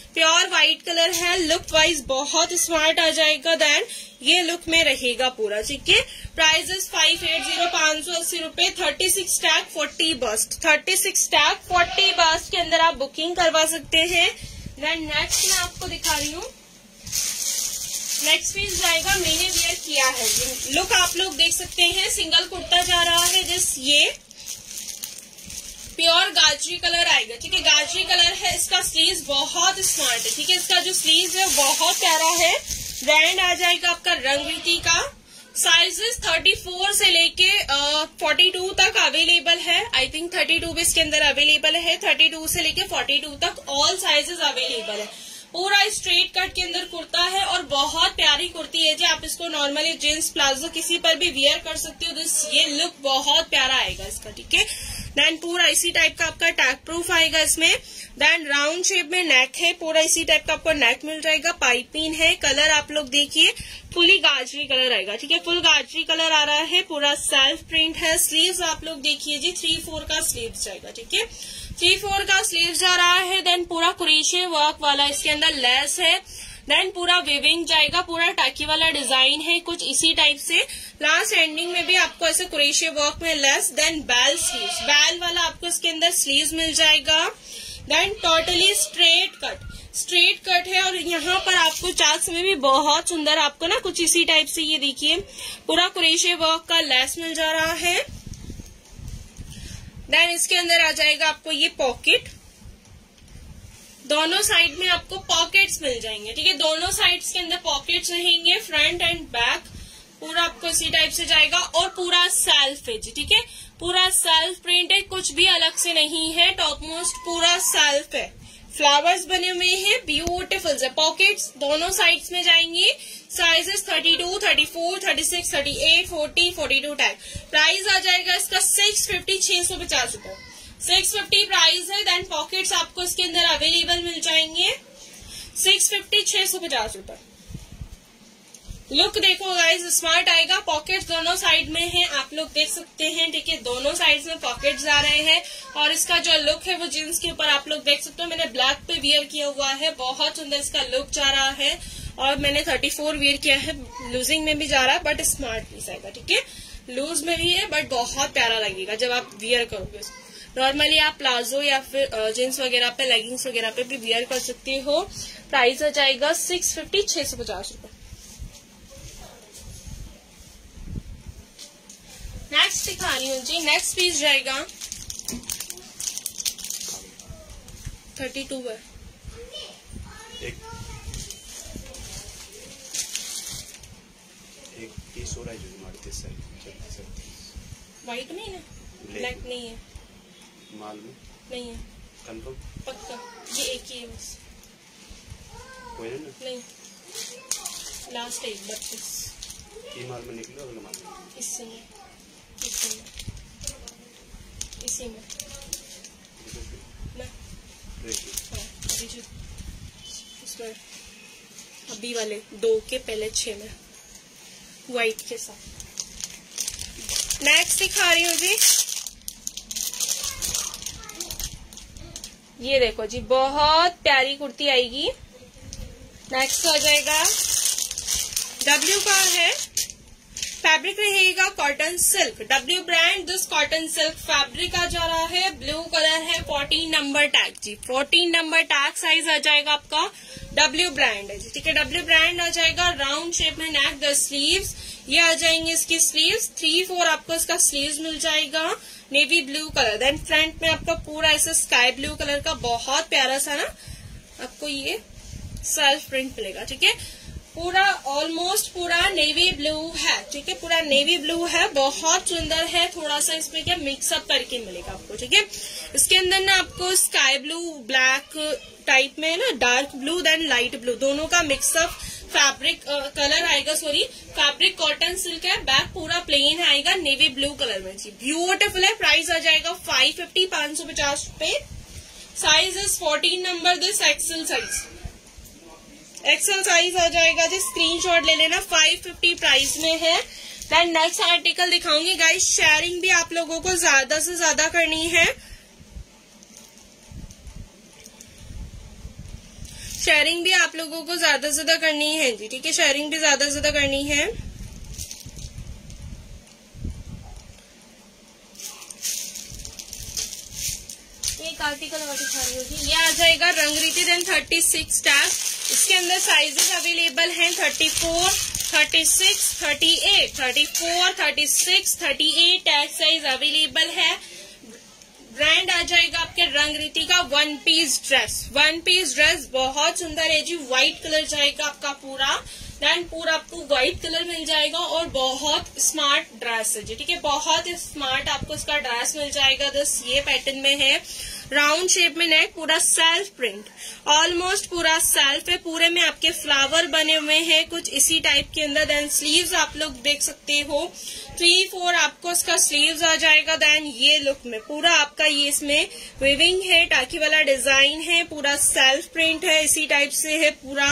प्योर व्हाइट कलर है, लुक वाइज बहुत स्मार्ट आ जाएगा। देन ये लुक में रहेगा पूरा, ठीक है। प्राइजेस फाइव एट जीरो पांच सौ अस्सी रूपये, thirty six tag forty bust, thirty six tag forty bust के अंदर आप बुकिंग करवा सकते हैं। देन नेक्स्ट मैं आपको दिखा रही हूँ, नेक्स्ट पीस जाएगा, मैंने वेयर किया है। लुक आप लोग देख सकते हैं, सिंगल कुर्ता जा रहा है, जिस ये प्योर गाजरी कलर आएगा, ठीक है। गाजरी कलर है, इसका स्लीव्स बहुत स्मार्ट है, ठीक है। इसका जो स्लीव्स है बहुत प्यारा है। ब्रांड आ जाएगा आपका रंगरीति का। साइजेस थर्टी फोर से लेके फोर्टी टू तक अवेलेबल है। आई थिंक थर्टी टू भी इसके अंदर अवेलेबल है। थर्टी टू से लेके फोर्टी टू तक ऑल साइजेस अवेलेबल है। पूरा स्ट्रेट कट के अंदर कुर्ता है और बहुत प्यारी कुर्ती है जी। आप इसको नॉर्मली जींस प्लाजो किसी पर भी वियर कर सकते हो। तो ये लुक बहुत प्यारा आएगा इसका, ठीक है। देन पूरा इसी टाइप का आपका टैग प्रूफ आएगा इसमें। देन राउंड शेप में नेक है, पूरा इसी टाइप का आपको नेक मिल जाएगा। पाइपिंग है, कलर आप लोग देखिए फुली गाजरी कलर आएगा, ठीक है। फुल गाजरी कलर आ रहा है, पूरा सेल्फ प्रिंट है। स्लीव्स आप लोग देखिए जी, थ्री फोर का स्लीव्स जाएगा, ठीक है। थ्री फोर का स्लीव्स जा रहा है। देन पूरा क्रोशे वर्क वाला इसके अंदर लेस है। देन पूरा विविंग जाएगा, पूरा टाकी वाला डिजाइन है कुछ इसी टाइप से। लास्ट एंडिंग में भी आपको ऐसे क्रोशे वर्क में lace. Then bell sleeves, bell वाला आपको इसके अंदर स्लीव्स मिल जाएगा। Then totally straight cut, straight cut है और यहाँ पर आपको चाक्स में भी बहुत सुंदर आपको ना कुछ इसी टाइप से ये देखिए पूरा क्रोशे वर्क का लेस मिल जा रहा है। देन इसके अंदर आ जाएगा आपको ये पॉकेट, दोनों साइड में आपको पॉकेट्स मिल जाएंगे, ठीक है। दोनों साइड्स के अंदर पॉकेट्स रहेंगे, फ्रंट एंड बैक पूरा आपको इसी टाइप से जाएगा। और पूरा सेल्फ है जी, ठीक है। पूरा सेल्फ प्रिंट है, कुछ भी अलग से नहीं है। टॉप मोस्ट पूरा सेल्फ है, फ्लावर्स बने हुए हैं, ब्यूटीफुल है। पॉकेट्स दोनों साइड्स में जाएंगी। Sizes thirty two, thirty four, thirty six, thirty eight, forty, forty two tag. Price आ जाएगा इसका सिक्स फिफ्टी, छह सौ पचास रूपये, सिक्स फिफ्टी प्राइस है। देन पॉकेट्स आपको इसके अंदर अवेलेबल मिल जाएंगे, सिक्स फिफ्टी, छह सौ पचास रूपये। लुक देखो गाइस, स्मार्ट आएगा। पॉकेट्स दोनों साइड में है, आप लोग देख सकते हैं, ठीक है। दोनों साइड्स में पॉकेट्स आ रहे हैं और इसका जो लुक है वो जींस के ऊपर आप लोग देख सकते हो। मैंने ब्लैक पे वियर किया हुआ है, बहुत सुंदर इसका लुक जा रहा है। और मैंने थर्टी फोर वियर किया है, लूजिंग में भी जा रहा है बट स्मार्ट पीस आएगा, ठीक है। लूज में भी है बट बहुत प्यारा लगेगा जब आप वियर करोगे। नॉर्मली आप प्लाजो या फिर जींस वगैरह पे, लेगिंग्स वगैरह पे भी वियर कर सकते हो। प्राइस आ जाएगा सिक्स फिफ्टी, छह सौ पचास रूपये। नेक्स्ट दिखा रही हूँ जी, नेक्स्ट पीस जाएगा थर्टी टू है।
एक एक पीस हो रहा है जो हमारे दिस साइड
व्हाइट नहीं है, ब्लैक नहीं है,
माल में
नहीं है,
कंफर्म
पक्का ये एक ही है बस,
कोई नहीं ना?
नहीं, लास्ट एक बत्तीस
ये माल में निकलो, अगला माल में
इससे में, इससे में, इसी में ना, इसमें अभी वाले दो के पहले छह में व्हाइट के साथ। नेक्स्ट दिखा रही हूँ जी, ये देखो जी, बहुत प्यारी कुर्ती आएगी। नेक्स्ट आ जाएगा, डब्ल्यू का है, फैब्रिक रहेगा cotton silk, W brand. This cotton silk fabric आ जा रहा है, ब्लू कलर है, फोर्टीन नंबर टैग जी, फोर्टीन नंबर टैग साइज आ जाएगा आपका। डब्ल्यू ब्रांड है जी, ठीक है। डब्ल्यू ब्रांड आ जाएगा, राउंड शेप में नेक, द स्लीव्स ये आ जाएंगे इसकी स्लीव्स, थ्री फोर आपको इसका स्लीव्स मिल जाएगा, navy blue colour. Then front में आपका पूरा ऐसा स्काई ब्लू कलर का बहुत प्यारा सा ना आपको ये सेल्फ प्रिंट मिलेगा, ठीक है। पूरा ऑलमोस्ट पूरा नेवी ब्लू है, ठीक है, पूरा नेवी ब्लू है, बहुत सुंदर है। थोड़ा सा इसमें क्या मिक्सअप करके मिलेगा आपको, ठीक है। इसके अंदर ना आपको स्काई ब्लू ब्लैक टाइप में ना, dark blue then light blue, दोनों का मिक्सअप फैब्रिक कलर आएगा। सॉरी, फैब्रिक कॉटन सिल्क है, बैक पूरा प्लेन आएगा नेवी ब्लू कलर में जी, ब्यूटीफुल है। प्राइस आ जाएगा फाइव फिफ्टी, पांच सौ पचास रूपये। Size is fourteen number, this XL size, XL size आ जाएगा जी, स्क्रीनशॉट ले लेना। फाइव फिफ्टी प्राइस में है। देन नेक्स्ट आर्टिकल दिखाऊंगी गाइस, शेयरिंग भी आप लोगों को ज्यादा से ज्यादा करनी है। शेयरिंग भी आप लोगों को ज्यादा से ज्यादा करनी है जी, ठीक है, शेयरिंग भी ज्यादा से ज्यादा करनी है। एक आर्टिकल और दिखा रही होगी, ये आ जाएगा Rangriti then thirty six tag. इसके अंदर साइजेस अवेलेबल हैं thirty four, thirty six, thirty eight, thirty four, thirty six, thirty eight tag size available है। ब्रांड आ जाएगा आपके रंगरीति का one piece dress. One piece dress बहुत सुंदर है जी, व्हाइट कलर जाएगा आपका पूरा, देन पूरा आपको व्हाइट कलर मिल जाएगा और बहुत स्मार्ट ड्रेस है जी, ठीक है, बहुत स्मार्ट आपको इसका ड्रेस मिल जाएगा। दस ये पैटर्न में है, राउंड शेप में नेक, पूरा सेल्फ प्रिंट, ऑलमोस्ट पूरा सेल्फ है, पूरे में आपके फ्लावर बने हुए हैं कुछ इसी टाइप के अंदर। देन स्लीव्स आप लोग देख सकते हो, थ्री फोर आपको इसका स्लीव्स आ जाएगा। देन ये लुक में पूरा आपका ये इसमें विविंग है, टाकी वाला डिजाइन है, पूरा सेल्फ प्रिंट है, इसी टाइप से है पूरा।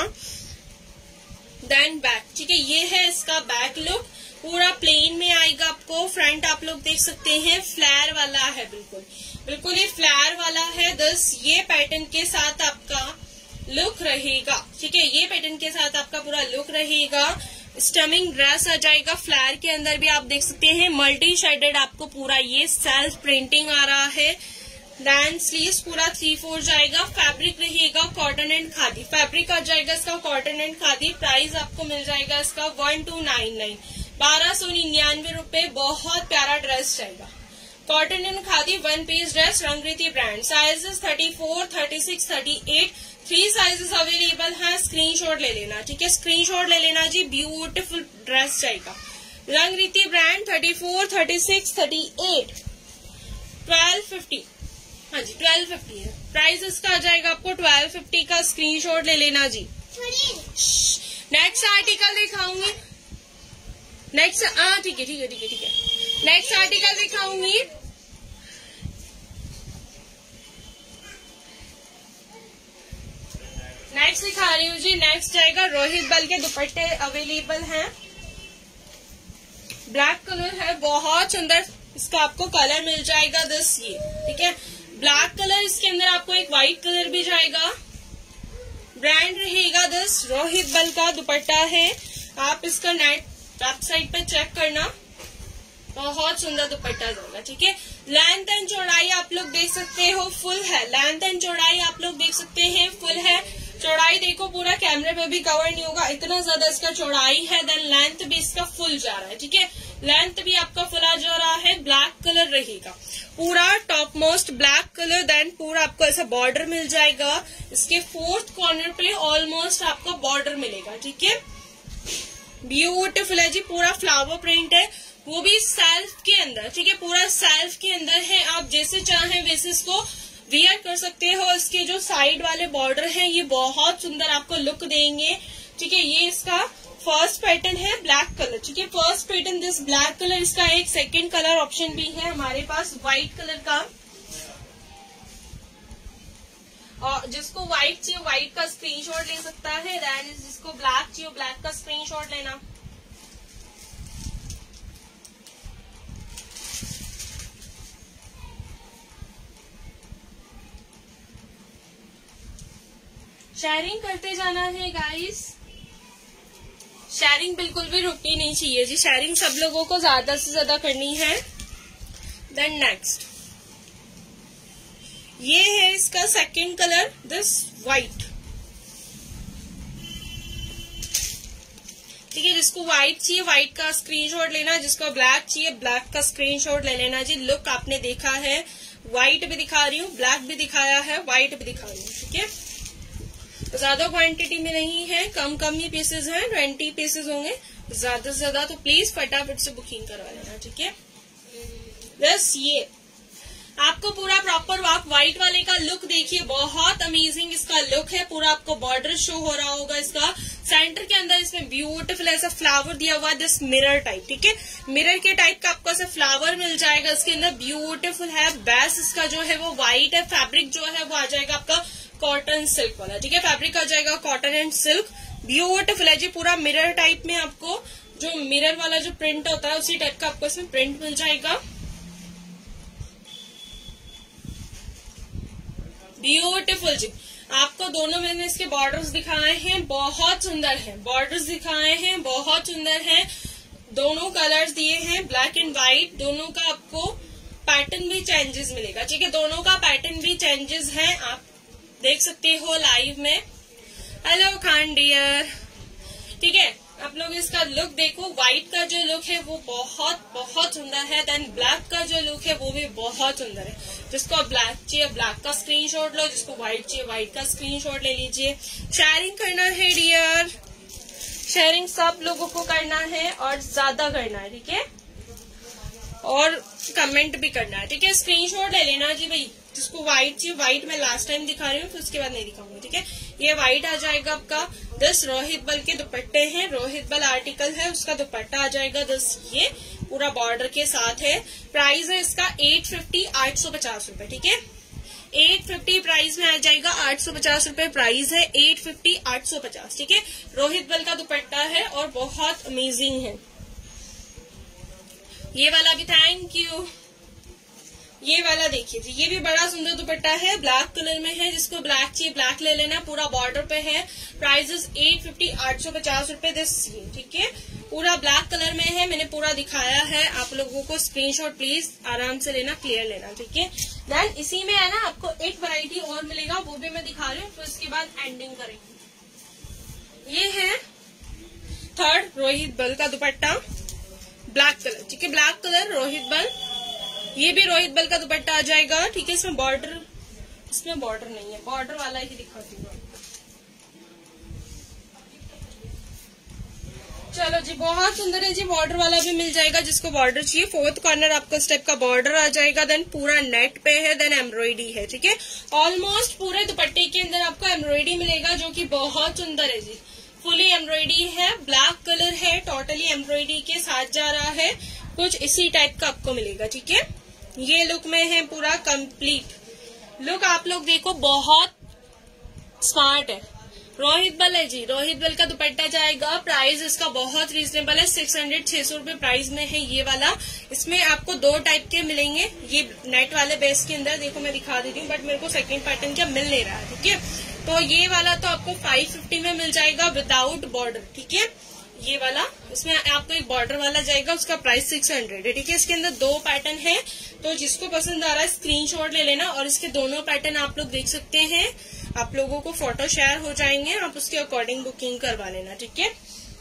देन बैक, ठीक है, ये है इसका बैक लुक, पूरा प्लेन में आएगा आपको। फ्रंट आप लोग देख सकते हैं फ्लैर वाला है, बिल्कुल बिल्कुल ये फ्लैर वाला है। दस ये पैटर्न के साथ आपका लुक रहेगा, ठीक है, ये पैटर्न के साथ आपका पूरा लुक रहेगा। स्टमिंग ड्रेस आ जाएगा, फ्लैर के अंदर भी आप देख सकते हैं मल्टी शेडेड आपको पूरा ये सेल्फ प्रिंटिंग आ रहा है। देन स्लीव्स पूरा थ्री फोर जाएगा, फैब्रिक रहेगा कॉटन एंड खादी, फैब्रिक आ जाएगा इसका कॉटन एंड खादी। प्राइस आपको मिल जाएगा इसका वन टू नाइन नाइन, बारह सौ निन्यानवे रूपये। बहुत प्यारा ड्रेस जाएगा, cotton and khadi one piece dress, Rangriti brand. Sizes thirty four, thirty six, thirty eight, three sizes available हैं। स्क्रीनशॉट ले लेना, ठीक है, स्क्रीनशॉट ले लेना जी, ब्यूटीफुल ड्रेस जाएगा, Rangriti brand. Thirty four, thirty six, thirty eight, twelve fifty, हाँ जी ट्वेल्व फिफ्टी है प्राइस इसका आ जाएगा आपको, ट्वेल्व फिफ्टी का स्क्रीनशॉट ले लेना जी। नेक्स्ट आर्टिकल दिखाऊंगी, नेक्स्ट हाँ ठीक है ठीक है ठीक है ठीक है नेक्स्ट आर्टिकल दिखाऊंगी। नेक्स्ट दिखा रही हूँ जी, नेक्स्ट जाएगा रोहित बल के दुपट्टे अवेलेबल हैं, ब्लैक कलर है, बहुत सुंदर इसका आपको कलर मिल जाएगा। दस ये ठीक है, ब्लैक कलर, इसके अंदर आपको एक व्हाइट कलर भी जाएगा। ब्रांड रहेगा दस रोहित बल का दुपट्टा है, आप इसका नेट वेबसाइट पे चेक करना, बहुत सुंदर दुपट्टा जाएगा, ठीक है। लेंथ एंड चौड़ाई आप लोग देख सकते हो फुल है, लेंथ एंड चौड़ाई आप लोग देख सकते हैं फुल है। चौड़ाई देखो, पूरा कैमरे में भी कवर नहीं होगा, इतना ज्यादा इसका चौड़ाई है। देन लेंथ भी इसका फुल जा रहा है, ठीक है, लेंथ भी आपका फुल आ जा रहा है। ब्लैक कलर रहेगा, पूरा top most black colour. Then पूरा आपको ऐसा बॉर्डर मिल जाएगा, इसके फोर्थ कॉर्नर पे ऑलमोस्ट आपको बॉर्डर मिलेगा, ठीक है, ब्यूटीफुल है जी, पूरा फ्लावर प्रिंट है, वो भी सेल्फ के अंदर, ठीक है, पूरा सेल्फ के अंदर है। आप जैसे चाहें वैसे इसको वियर कर सकते हो। इसके जो साइड वाले बॉर्डर हैं ये बहुत सुंदर आपको लुक देंगे, ठीक है। ये इसका फर्स्ट पैटर्न है ब्लैक कलर, ठीक है, first pattern this black colour. इसका एक सेकंड कलर ऑप्शन भी है हमारे पास व्हाइट कलर का, और जिसको व्हाइट चाहिए व्हाइट का स्क्रीनशॉट ले सकता है। देन जिसको ब्लैक चाहिए ब्लैक का स्क्रीनशॉट लेना। शेयरिंग करते जाना है गाइस, शेयरिंग बिल्कुल भी रुकनी नहीं चाहिए जी, शेयरिंग सब लोगों को ज्यादा से ज्यादा करनी है। देन नेक्स्ट ये है इसका सेकंड कलर, दिस व्हाइट, ठीक है, जिसको व्हाइट चाहिए व्हाइट का स्क्रीनशॉट लेना, जिसको ब्लैक चाहिए ब्लैक का स्क्रीनशॉट ले लेना जी। लुक आपने देखा है, व्हाइट भी दिखा रही हूँ, ब्लैक भी दिखाया है, व्हाइट भी दिखा रही हूँ, ठीक है। ज्यादा क्वांटिटी में नहीं है, कम कम ही पीसेज हैं, ट्वेंटी पीसेज होंगे ज्यादा से ज्यादा, तो प्लीज फटाफट से बुकिंग करवा लेना, ठीक है। बस ये आपको पूरा प्रॉपर आप व्हाइट वाले का लुक देखिए, बहुत अमेजिंग इसका लुक है, पूरा आपको बॉर्डर शो हो रहा होगा इसका। सेंटर के अंदर इसमें ब्यूटीफुल ऐसा फ्लावर दिया हुआ है, दिस मिरर टाइप, ठीक है, मिरर के टाइप का आपको ऐसा फ्लावर मिल जाएगा इसके अंदर, ब्यूटीफुल है। बेस इसका जो है वो व्हाइट है, फैब्रिक जो है वो आ जाएगा आपका कॉटन सिल्क वाला, ठीक है, फैब्रिक आ जाएगा कॉटन एंड सिल्क, ब्यूटीफुल है जी, पूरा मिरर टाइप में आपको जो मिरर वाला जो प्रिंट होता है उसी टाइप का आपको इसमें प्रिंट मिल जाएगा, ब्यूटीफुल जी। आपको दोनों मैंने इसके बॉर्डर्स दिखाए हैं, बहुत सुंदर है। बॉर्डर्स दिखाए हैं, बहुत सुंदर है। दोनों कलर्स दिए हैं, ब्लैक एंड व्हाइट। दोनों का आपको पैटर्न भी चेंजेस मिलेगा, ठीक है। दोनों का पैटर्न भी चेंजेस है, आप देख सकते हो लाइव में। हेलो खान डियर, ठीक है। आप लोग इसका लुक देखो, व्हाइट का जो लुक है वो बहुत बहुत सुंदर है। देन ब्लैक का जो लुक है वो भी बहुत सुंदर है। जिसको ब्लैक चाहिए ब्लैक का स्क्रीनशॉट लो, जिसको व्हाइट चाहिए व्हाइट का स्क्रीनशॉट ले लीजिए। शेयरिंग करना है डियर, शेयरिंग सब लोगों को करना है और ज्यादा करना है, ठीक है। और कमेंट भी करना है, ठीक है। स्क्रीनशॉट ले लेना जी भाई। जिसको व्हाइट चाहिए व्हाइट मैं लास्ट टाइम दिखा रही हूँ, फिर उसके बाद नहीं दिखाऊंगी, ठीक है। ये व्हाइट आ जाएगा आपका। दस रोहित बल के दुपट्टे हैं, रोहित बल आर्टिकल है, उसका दुपट्टा आ जाएगा दस, ये पूरा बॉर्डर के साथ है। प्राइस है इसका एट फिफ्टी आठ सौ पचास रूपये, ठीक है। एट फिफ्टी प्राइस में आ जाएगा, आठ सौ पचास रूपये प्राइस है, एट फिफ्टी आठ सौ पचास, ठीक है। रोहित बल का दुपट्टा है और बहुत अमेजिंग है ये वाला भी। Thank you. ये वाला देखिए जी, ये भी बड़ा सुंदर दुपट्टा है, ब्लैक कलर में है। जिसको ब्लैक चाहिए ब्लैक ले लेना, पूरा बॉर्डर पे है। प्राइसेस एट फिफ्टी आठ सौ पचास रूपये दिस, ठीक है। पूरा ब्लैक कलर में है, मैंने पूरा दिखाया है। आप लोगों को स्क्रीनशॉट प्लीज आराम से लेना, क्लियर लेना, ठीक है। देन इसी में है ना आपको एक वैरायटी और मिलेगा, वो भी मैं दिखा रही हूँ, फिर उसके बाद एंडिंग करेंगे। ये है थर्ड रोहित बल का दुपट्टा, ब्लैक कलर, ठीक है। ब्लैक कलर रोहित बल, ये भी रोहित बल का दुपट्टा आ जाएगा, ठीक है। इसमें बॉर्डर, इसमें बॉर्डर नहीं है, बॉर्डर वाला ही दिखाती हूँ। चलो जी, बहुत सुंदर है जी। बॉर्डर वाला भी मिल जाएगा, जिसको बॉर्डर चाहिए। फोर्थ कॉर्नर आपको स्टेप का बॉर्डर आ जाएगा। देन पूरा नेट पे है, देन एम्ब्रॉयडरी है, ठीक है। ऑलमोस्ट पूरे दुपट्टे के अंदर आपको एम्ब्रॉयडरी मिलेगा, जो कि बहुत सुंदर है जी। फुली एम्ब्रॉयडरी है, ब्लैक कलर है, टोटली एम्ब्रॉयडरी के साथ जा रहा है। कुछ इसी टाइप का आपको मिलेगा, ठीक है। ये लुक में है पूरा कंप्लीट लुक। आप लोग देखो, बहुत स्मार्ट है। रोहित बल है जी, रोहित बल का दुपट्टा जाएगा। प्राइस इसका बहुत रीजनेबल है, सिक्स हंड्रेड छह सौ रूपये प्राइस में है ये वाला। इसमें आपको दो टाइप के मिलेंगे। ये नेट वाले बेस के अंदर देखो, मैं दिखा देती हूँ, बट मेरे को सेकंड पैटर्न क्या मिल नहीं रहा है, ठीक है। तो ये वाला तो आपको फाइव फिफ्टी में मिल जाएगा विदाउट बॉर्डर, ठीक है। ये वाला, इसमें आपको एक बॉर्डर वाला जाएगा, उसका प्राइस सिक्स हंड्रेड है, ठीक है। इसके अंदर दो पैटर्न है, तो जिसको पसंद आ रहा है स्क्रीनशॉट ले लेना। और इसके दोनों पैटर्न आप लोग देख सकते हैं, आप लोगों को फोटो शेयर हो जाएंगे, आप उसके अकॉर्डिंग बुकिंग करवा लेना, ठीक है।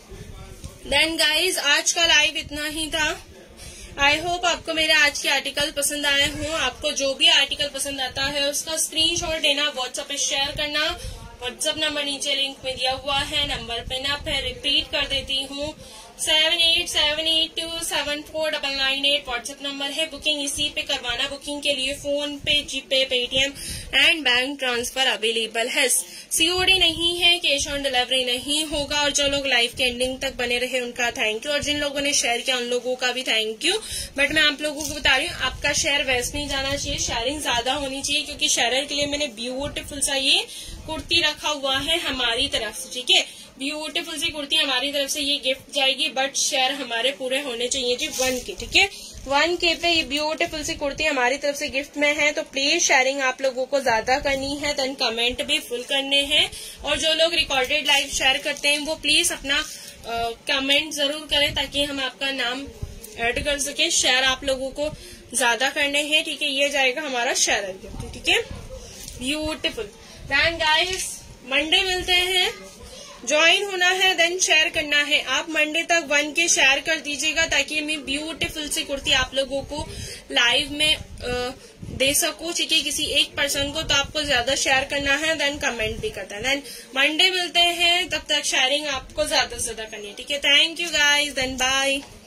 देन गाइज, आज का लाइव इतना ही था। आई होप आपको मेरे आज के आर्टिकल पसंद आए हों। आपको जो भी आर्टिकल पसंद आता है उसका स्क्रीनशॉट लेना, व्हाट्सएप पे शेयर करना। व्हाट्सएप नंबर नीचे लिंक में दिया हुआ है, नंबर पे ना फिर रिपीट कर देती हूँ, seven eight seven eight two seven four double nine eight WhatsApp number है। बुकिंग इसी पे करवाना। बुकिंग के लिए PhonePe, GPay, Paytm and bank transfer available है। सीओडी नहीं है, कैश ऑन डिलीवरी नहीं होगा। और जो लोग लाइव के एंडिंग तक बने रहे उनका थैंक यू, और जिन लोगों ने शेयर किया उन लोगों का भी थैंक यू। बट मैं आप लोगों को बता रही हूँ, आपका शेयर वेस्ट नहीं जाना चाहिए, शेयरिंग ज्यादा होनी चाहिए, क्योंकि शेयर के लिए मैंने ब्यूटीफुल सा ये कुर्ती रखा हुआ है हमारी तरफ से, ठीक है। ब्यूटीफुल सी कुर्ती हमारी तरफ से ये गिफ्ट जाएगी, बट शेयर हमारे पूरे होने चाहिए जी वन के, ठीक है। वन के पे ये ब्यूटीफुल सी कुर्ती हमारी तरफ से गिफ्ट में है, तो प्लीज शेयरिंग आप लोगों को ज्यादा करनी है। देन कमेंट भी फुल करने हैं, और जो लोग रिकॉर्डेड लाइव शेयर करते हैं वो प्लीज अपना कमेंट जरूर करें, ताकि हम आपका नाम ऐड कर सके। शेयर आप लोगों को ज्यादा करने हैं, ठीक है। ये जाएगा हमारा शेयर गिफ्ट, ठीक है। ब्यूटीफुल। देन गाइस, मंडे मिलते हैं। ज्वाइन होना है, देन शेयर करना है। आप मंडे तक वन के शेयर कर दीजिएगा, ताकि मैं ब्यूटीफुल सी कुर्ती आप लोगों को लाइव में आ, दे सकूं, ठीक है, किसी एक पर्सन को। तो आपको ज्यादा शेयर करना है, देन कमेंट भी करना है। देन मंडे मिलते हैं, तब तक शेयरिंग आपको ज्यादा से ज्यादा करनी है, ठीक है। Thank you guys, then bye.